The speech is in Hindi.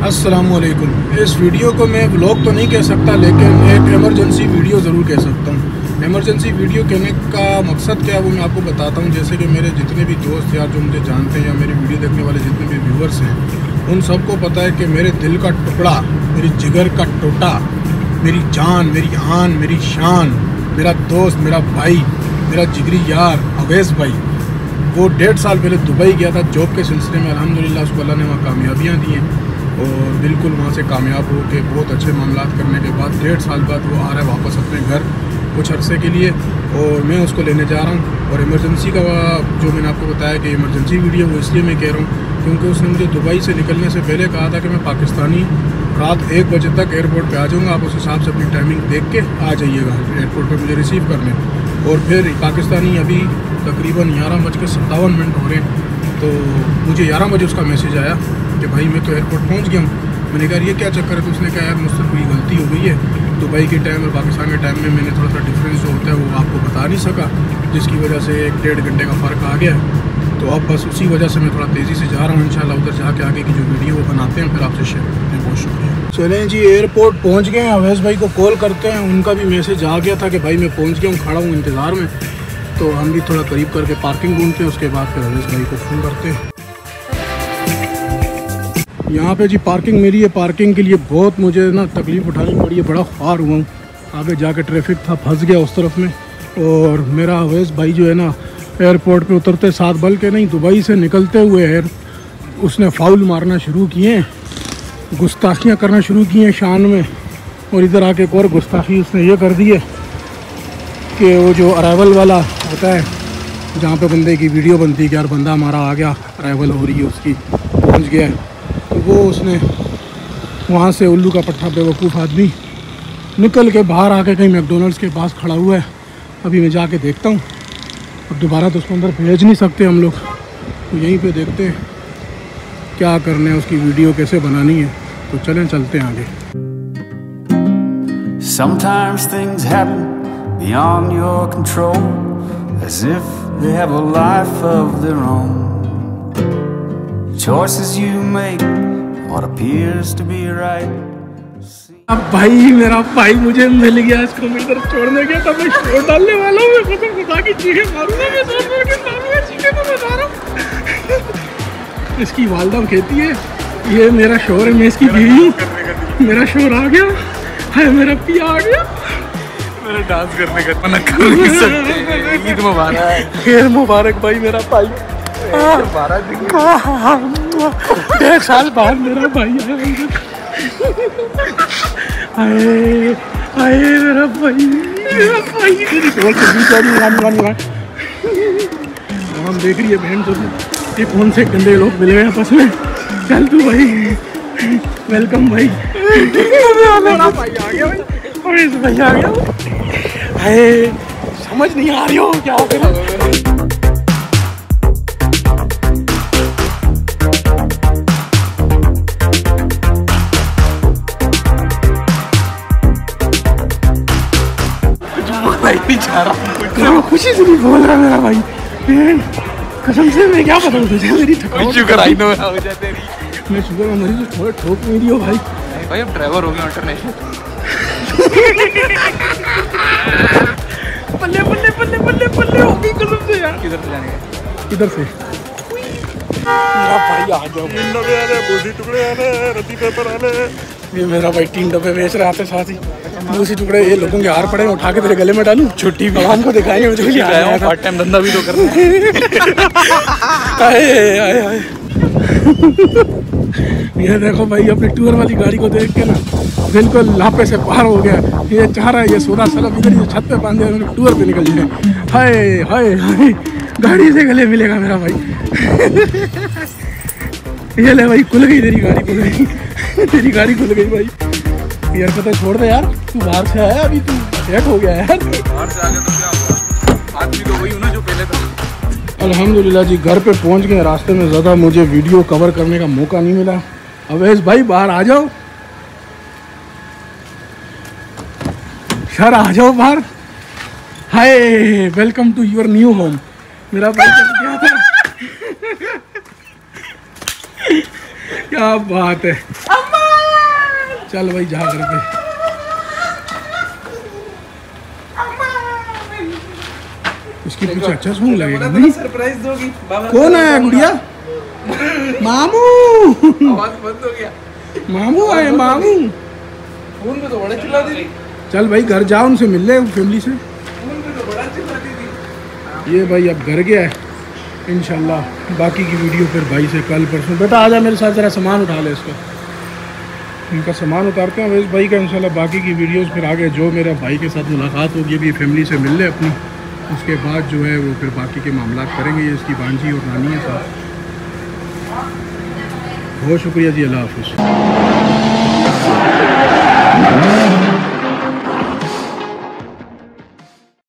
अस्सलामुअलैकुम। इस वीडियो को मैं व्लॉग तो नहीं कह सकता, लेकिन एक एमरजेंसी वीडियो ज़रूर कह सकता हूँ। एमरजेंसी वीडियो कहने का मकसद क्या है वो मैं आपको बताता हूँ। जैसे कि मेरे जितने भी दोस्त यार जो मुझे जानते हैं या मेरी वीडियो देखने वाले जितने भी व्यूअर्स हैं, उन सबको पता है कि मेरे दिल का टुकड़ा, मेरी जिगर का टोटा, मेरी जान, मेरी आन, मेरी शान, मेरा दोस्त, मेरा भाई, मेरा जिगरी यार अवैस भाई, वो 1.5 साल पहले दुबई गया था जॉब के सिलसिले में। अल्हम्दुलिल्लाह उसको अल्लाह ने वहाँ कामयाबियाँ दी हैं और बिल्कुल वहाँ से कामयाब हो के बहुत अच्छे मामलात करने के बाद 1.5 साल बाद वो आ रहा है वापस अपने घर कुछ अरसे के लिए, और मैं उसको लेने जा रहा हूँ। और इमरजेंसी का जो मैंने आपको बताया कि इमरजेंसी वीडियो वो इसलिए मैं कह रहा हूँ क्योंकि उसने मुझे दुबई से निकलने से पहले कहा था कि मैं पाकिस्तानी रात 1 बजे तक एयरपोर्ट पे आ जाऊँगा, आप उस हिसाब से अपनी टाइमिंग देख के आ जाइएगा एयरपोर्ट पे मुझे रिसीव करने। और फिर पाकिस्तानी अभी तकरीबन 11:57 हो रहे हैं, तो मुझे 11 बजे उसका मैसेज आया कि भाई मैं तो एयरपोर्ट पहुंच गया हूँ। मैंने कहा ये क्या चक्कर है? तो उसने कहा यार मुझसे कोई गलती हो गई है, दुबई के टाइम और पाकिस्तान के टाइम में मैंने थोड़ा सा डिफरेंस जो होता है वो आपको बता नहीं सका, जिसकी वजह से 1-1.5 घंटे का फ़र्क आ गया है। तो अब बस उसी वजह से मैं थोड़ा तेज़ी से जा रहा हूँ। इंशाल्लाह उधर जाके आगे की जो वीडियो वो बनाते हैं फिर आपसे शेयर करते हैं। बहुत शुक्रिया। चलें जी, एयरपोर्ट पहुँच गए हैं। अवैस भाई को कॉल करते हैं, उनका भी मैसेज आ गया था कि भाई मैं पहुँच गया हूँ, खड़ा हूँ इंतज़ार में। तो हम भी थोड़ा करीब करके पार्किंग ढूंढते हैं, उसके बाद फिर अवैस भाई को फ़ोन करते हैं। यहाँ पे जी पार्किंग मेरी है। पार्किंग के लिए बहुत मुझे ना तकलीफ़ उठानी पड़ी है, बड़ा ख्वार हुआ हूँ। आगे जाके ट्रैफिक था, फंस गया उस तरफ में। और मेरा अवैस भाई जो है ना एयरपोर्ट पे उतरते साथ, बल्कि नहीं दुबई से निकलते हुए उसने फाउल मारना शुरू किए, गुस्ताखियाँ करना शुरू की हैं शान में। और इधर आके एक और गुस्ताखी उसने ये कर दी है कि वो जो अराइवल वाला होता है जहाँ पे बंदे की वीडियो बनती है कि यार बंदा हमारा आ गया, अराइवल हो रही है उसकी, पहुँच गया है, तो वो उसने वहाँ से उल्लू का पट्टा बेवकूफ़ आदमी निकल के बाहर आके कहीं मैकडोनल्ड्स के पास खड़ा हुआ है। अभी मैं जाके देखता हूँ, अब दोबारा तो उसको अंदर भेज नहीं सकते हम लोग, तो यहीं पे देखते हैं क्या करना है, उसकी वीडियो कैसे बनानी है। तो चलें चलते हैं आगे। Sometimes things happen beyond your control, as if they have a life of their own. Choices you make, what appears to be right. अब भाई मेरा भाई मुझे मिल गया, इसको मैं इधर छोड़ने गया था, मैं छोड़ डालने वाला हूँ। मैं कसम खुदा की चीखें मारूंगा, मैं जोर-जोर के मारूंगा, चीखें तो बता रहा हूँ। इसकी वालदा कहती है ये मेरा शोर है, मैं इसकी बीवी हूँ। मेरा शोर आ गया है, मेरा पिया आ गया। मेरा डांस करने का मना कर नहीं सकते। ईद मुबारक। खैर मुबारक भाई मेरा भाई। 1.5 साल बाद मेरा भाई आया। आए आए मेरा भाई, मेरा भाई। हम देख रही है बहन तो ये कौन से गंदे लोग मिल गए आपस में। चल तू भाई, वेलकम भाई। मेरा भाई आ गया भाई, इस भाई आ गया। अरे समझ नहीं आ रही हो क्या हो गया। खुशी से नहीं बोल रहा मेरा भाई, कसम से। मैं क्या बताऊँ तुझे, मेरी थकावट। शुगर आई नो हो जाते रही। मैं शुगर मरी तो थोड़ा ठोक नहीं दियो भाई। भाई अब ड्राइवर हो गया इंटरनेशनल। बल्ले बल्ले बल्ले बल्ले बल्ले हो गई कसम से यार। किधर से जाने का? इधर से मेरा भाई आ जाओ। ये मेरा भाई 3 डब्बे बेच रहा था, साथ ही दूसरी टुकड़े ये लोगों के हार पड़े, उठा के तेरे गले में डालूं। छुट्टी भगवान को दिखाएंगे, मुझे आया पार्ट टाइम धंधा भी तो करना है। ये देखो भाई अपने टूर वाली गाड़ी को देख के ना बिल्कुल लापे से पार हो गया। ये चाह रहा है ये सोदा सलब इधर ही छत पे बांधे टूर पे निकल जाए। हाय हाय हाय, गाड़ी से गले मिलेगा मेरा भाई। ये ले भाई, खुल गई तेरी गाड़ी, खुल गई तेरी गाड़ी, खुल गई भाई। यार पता छोड़ दे यार, तू बाहर से आया, अभी तू सेट हो गया यार। बाहर से आ गया तो क्या हुआ? आदमी तो वही हूँ ना जो पहले था। अल्हम्दुलिल्लाह जी घर पे पहुंच गए। रास्ते में ज़्यादा मुझे वीडियो कवर करने का मौका नहीं मिला। अवैस भाई बाहर आ जाओ, सर आ जाओ बाहर। Hi, welcome to your new home. मेरा भाई क्या था। क्या बात है। चल भाई जा घर पे। इसकी कुछ अच्छा सुन लगेगा नहीं? सरप्राइज दोगी बाबा? कौन आया गुड़िया? मामू। आवाज बंद हो गया। मामू आए मामू। फोन पे तो बड़ा चिल्लाती थी। चल भाई घर जाओ, उनसे मिल ले फैमिली से। फोन पे तो बड़ा चिल्लाती थी। ये भाई अब घर गया है इंशाल्लाह। बाकी की वीडियो फिर भाई से कल परसों। बेटा आजा मेरे साथ, ज़रा सामान उठा ले इसका। इनका सामान उतारते हैं इस भाई का इंशाल्लाह। बाकी की वीडियोस फिर आगे जो मेरा भाई के साथ मुलाकात होगी, अभी फैमिली से मिल ले अपनी, उसके बाद जो है वो फिर बाकी के मामला करेंगे। ये इसकी भांजी और नानी है साथ। बहुत शुक्रिया जी, अल्लाह हाफिज़।